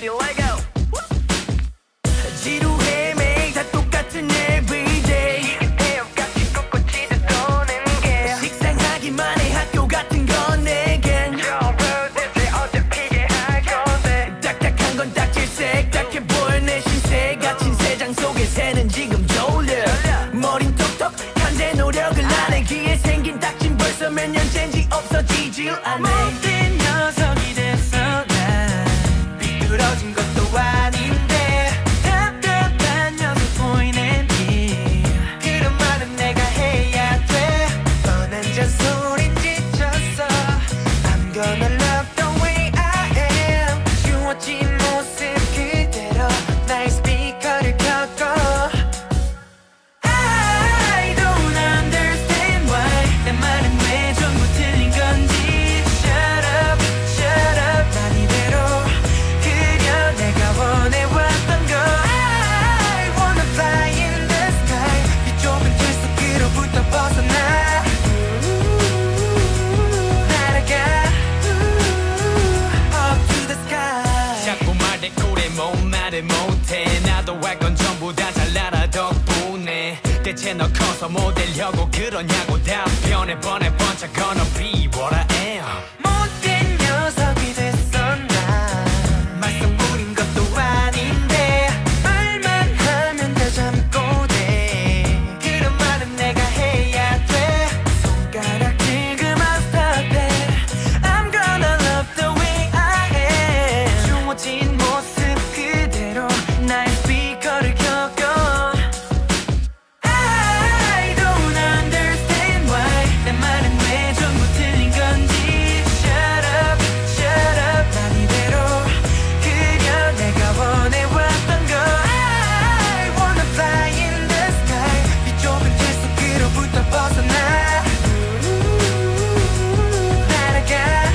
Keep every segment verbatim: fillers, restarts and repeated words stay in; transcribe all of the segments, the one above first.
baby, let go. 지루해 매일 다 똑같은 everyday. 애역같이 꿋꿋이 듣고는 게 식상하기만 해 학교 같은 건 내겐 대체 어떻게 할 건데. 딱딱한 건 딱질색 딱해 보여 내 신세 갇힌 세상 속에 새는 지금 졸려. 머린 톡톡 한데 노력을 안 해. 귀에 생긴 딱진 벌써 몇 년째인지 없어지질 않네. 못된 녀석이 됐어 난. 비뚤어진 것도 아닌데 답답한 녀석 보이는지. 그런 말은 내가 해야 돼. 뻔한 잔소린 지쳤어. I'm gonna love the way I am. 지워진 모습 그대로 나의 스피커를 켰고. I don't understand why 내 말은 왜 전부 틀린 건지. Shut up, shut up 난 이대로 그려 내가 원해왔던 거. I wanna fly in the sky. 이 좁은 틀 속으로부터 벗어나 날아가 up to the sky. 자꾸 말대 꿀에 못 말을 못해. 나도 할 건 전부 다 잘 알아 덕분에. 대체 너 커서 뭐 되려고 그러냐고 답변해 뻔해 번쩍 gonna be what I am. 못된 녀석이 됐어 난. 말썽 부린 것도 아닌데 말만 하면 다 참고 돼. 그런 말은 내가 해야 돼. 손가락질 그만 stop it. I'm gonna love the way I am. 주워진 모습 그대로 나의 스피커를 켰고. I don't understand why 내 말은 왜 전부 틀린 건지. Shut up, shut up 난 이대로 그려 내가 원해왔던 거. I wanna fly in the sky. 이 좁은 틀 속으로부터 벗어나 날아가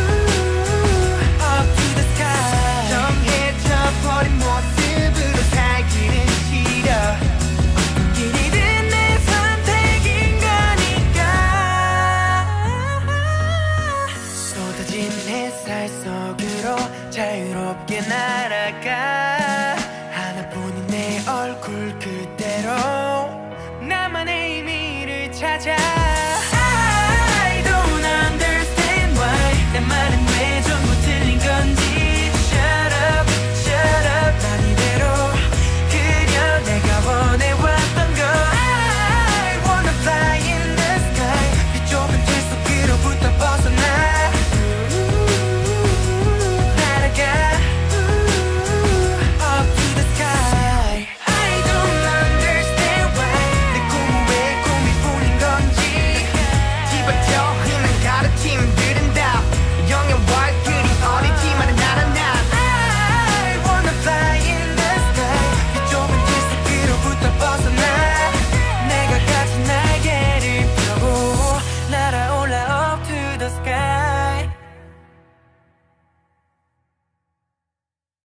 up to the sky. 정해져버린 모습으로 살기는 싫어. 길이든 내 선택인 거니까. 쏟아진 햇살 속으로 자유롭게 날아가. 하나뿐인 내 얼굴 그대로 나만의 의미를 찾아.